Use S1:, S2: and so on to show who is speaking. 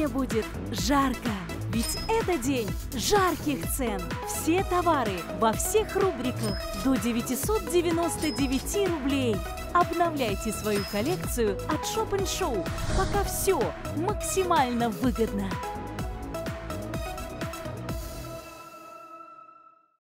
S1: будет жарко. Ведь это день жарких цен. Все товары во всех рубриках до 999 рублей. Обновляйте свою коллекцию от Shop & Show, пока все максимально выгодно.